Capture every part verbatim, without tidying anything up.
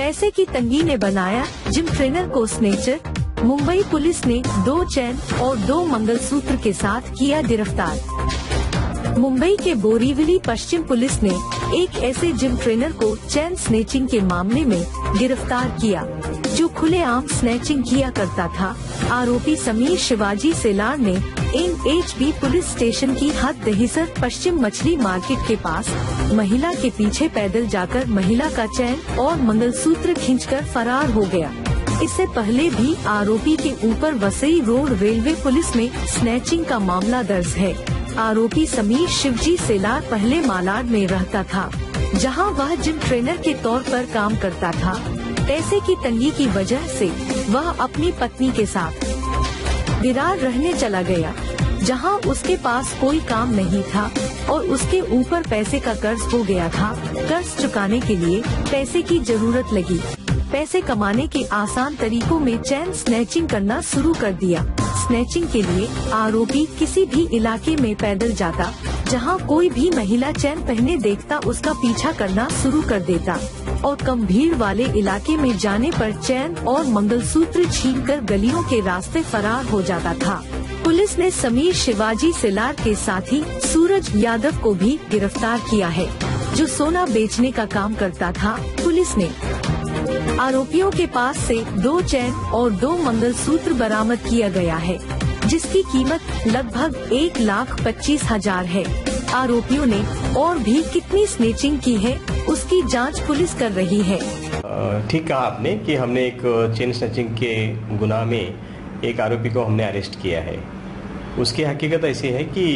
पैसे की तंगी ने बनाया जिम ट्रेनर को स्नेचर। मुंबई पुलिस ने दो चैन और दो मंगलसूत्र के साथ किया गिरफ्तार। मुंबई के बोरीवली पश्चिम पुलिस ने एक ऐसे जिम ट्रेनर को चैन स्नेचिंग के मामले में गिरफ्तार किया जो खुलेआम स्नेचिंग किया करता था। आरोपी समीर शिवाजी सेलार ने N H B police station की हद दहिसर पश्चिम मछली मार्केट के पास महिला के पीछे पैदल जाकर महिला का चैन और मंगलसूत्र खींचकर फरार हो गया। इससे पहले भी आरोपी के ऊपर वसई रोड रेलवे पुलिस में स्नैचिंग का मामला दर्ज है। आरोपी समीर शिवजी सेलार पहले मालाड में रहता था, जहां वह जिम ट्रेनर के तौर पर काम करता था। पैसे की तंगी की वजह से वह अपनी पत्नी के साथ विरार रहने चला गया, जहां उसके पास कोई काम नहीं था और उसके ऊपर पैसे का कर्ज हो गया था। कर्ज चुकाने के लिए पैसे की जरूरत लगी। पैसे कमाने के आसान तरीकों में चैन स्नैचिंग करना शुरू कर दिया। स्नैचिंग के लिए आरोपी किसी भी इलाके में पैदल जाता, जहां कोई भी महिला चैन पहने देखता उसका पीछा करना शुरू कर देता और कम भीड़ वाले इलाके में जाने पर चैन और मंगलसूत्र छीनकर गलियों के रास्ते फरार हो जाता था। पुलिस ने समीर शिवाजी सेलार के साथी सूरज यादव को भी गिरफ्तार किया है, जो सोना बेचने का काम करता था। पुलिस ने आरोपियों के पास से दो चैन और दो मंगलसूत्र बरामद किया गया है, जिसकी कीमत लगभग एक लाख पच्चीस हजार है। आरोपियों ने और भी कितनी स्नेचिंग की है, उसकी जांच पुलिस कर रही है। ठीक कहा आपने कि हमने एक चेन स्नैचिंग के गुनाह में एक आरोपी को हमने अरेस्ट किया है। उसकी हकीकत ऐसी है कि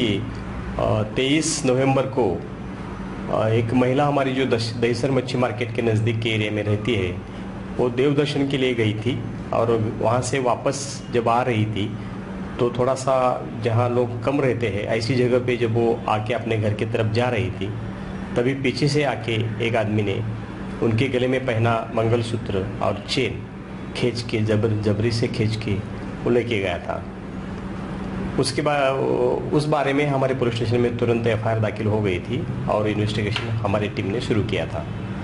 तेईस नवंबर को एक महिला हमारी जो दहिसर मच्छी मार्केट के नज़दीक के एरिया में रहती है, वो देव दर्शन के लिए गई थी और वहाँ से वापस जब आ रही थी तो थोड़ा सा जहाँ लोग कम रहते हैं ऐसी जगह पे जब वो आके अपने घर की तरफ जा रही थी, तभी पीछे से आके एक आदमी ने उनके गले में पहना मंगलसूत्र और चेन खींच के जबर जबरी से खींच के वो लेके गया था। उसके बाद उस बारे में हमारे पुलिस स्टेशन में तुरंत एफ आई आर दाखिल हो गई थी और इन्वेस्टिगेशन हमारी टीम ने शुरू किया था।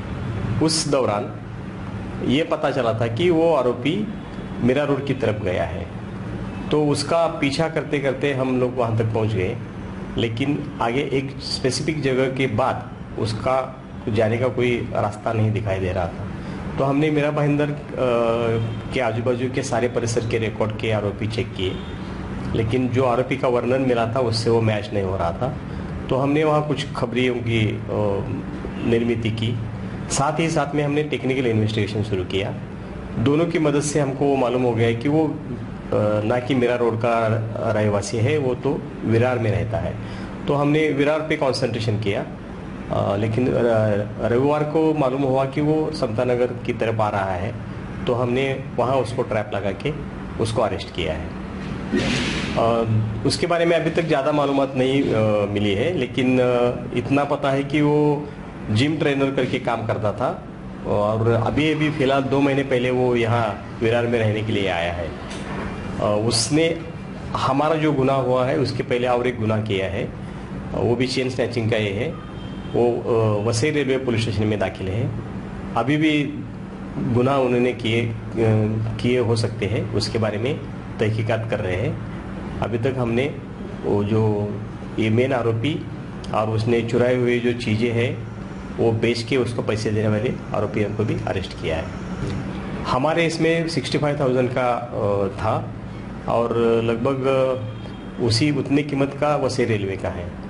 उस दौरान ये पता चला था कि वो आरोपी मीरा रोड की तरफ गया है, तो उसका पीछा करते करते हम लोग वहाँ तक पहुँच गए, लेकिन आगे एक स्पेसिफिक जगह के बाद उसका जाने का कोई रास्ता नहीं दिखाई दे रहा था। तो हमने मीरा भाईंदर के आजू बाजू के सारे परिसर के रिकॉर्ड के आरोपी चेक किए, लेकिन जो आरोपी का वर्णन मिला था उससे वो मैच नहीं हो रहा था। तो हमने वहाँ कुछ खबरियों की निर्मित की, साथ ही साथ में हमने टेक्निकल इन्वेस्टिगेशन शुरू किया। दोनों की मदद से हमको मालूम हो गया कि वो ना कि मीरा रोड का रहवासी है, वो तो विरार में रहता है। तो हमने विरार पे कंसंट्रेशन किया, आ, लेकिन रविवार को मालूम हुआ कि वो समता नगर की तरफ आ रहा है, तो हमने वहाँ उसको ट्रैप लगा के उसको अरेस्ट किया है। आ, उसके बारे में अभी तक ज़्यादा मालूमात नहीं आ, मिली है, लेकिन आ, इतना पता है कि वो जिम ट्रेनर करके काम करता था और अभी अभी फ़िलहाल दो महीने पहले वो यहाँ विरार में रहने के लिए आया है। आ, उसने हमारा जो गुनाह हुआ है उसके पहले और एक गुनाह किया है, वो भी चेन स्नैचिंग का ये है। वो वसई रेलवे पुलिस स्टेशन में दाखिल है। अभी भी गुनाह उन्होंने किए किए हो सकते हैं, उसके बारे में तहकीकात कर रहे हैं। अभी तक हमने वो जो ये मेन आरोपी और उसने चुराए हुए जो चीज़ें हैं वो बेच के उसको पैसे देने वाले आरोपियों को भी अरेस्ट किया है। हमारे इसमें सिक्सटी फाइव थाउजेंड का था और लगभग उसी उतनी कीमत का वसई रेलवे का है।